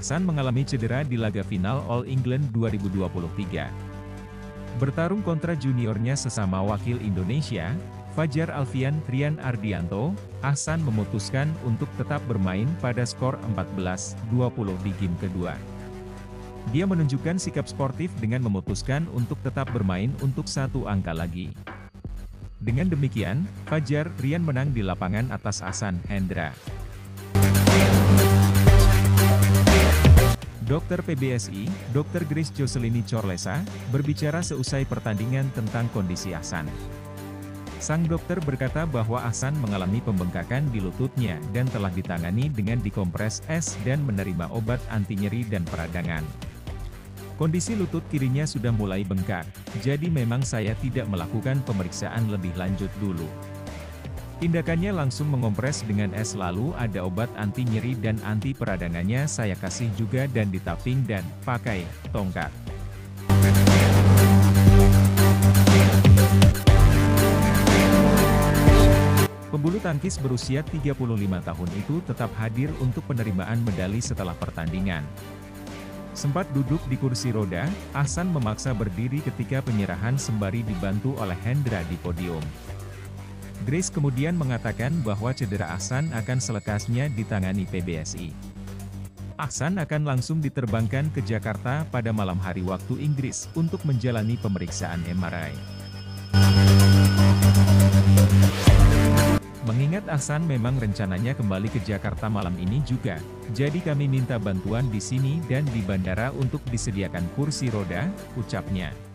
Ahsan mengalami cedera di laga final All England 2023. Bertarung kontra juniornya sesama wakil Indonesia, Fajar Alfian Trian Ardianto, Ahsan memutuskan untuk tetap bermain pada skor 14-20 di game kedua. Dia menunjukkan sikap sportif dengan memutuskan untuk tetap bermain untuk satu angka lagi. Dengan demikian, Fajar Trian menang di lapangan atas Ahsan Hendra. Dokter PBSI, Dr. Grace Joselini Corlesa, berbicara seusai pertandingan tentang kondisi Ahsan. Sang dokter berkata bahwa Ahsan mengalami pembengkakan di lututnya dan telah ditangani dengan dikompres es dan menerima obat anti nyeri dan peradangan. Kondisi lutut kirinya sudah mulai bengkak, jadi memang saya tidak melakukan pemeriksaan lebih lanjut dulu. Tindakannya langsung mengompres dengan es, lalu ada obat anti nyeri dan anti peradangannya saya kasih juga dan ditaping dan pakai tongkat. Pembulu tangkis berusia 35 tahun itu tetap hadir untuk penerimaan medali setelah pertandingan. Sempat duduk di kursi roda, Ahsan memaksa berdiri ketika penyerahan sembari dibantu oleh Hendra di podium. Grace kemudian mengatakan bahwa cedera Ahsan akan selekasnya ditangani PBSI. Ahsan akan langsung diterbangkan ke Jakarta pada malam hari waktu Inggris untuk menjalani pemeriksaan MRI. Mengingat Ahsan memang rencananya kembali ke Jakarta malam ini juga, jadi kami minta bantuan di sini dan di bandara untuk disediakan kursi roda, ucapnya.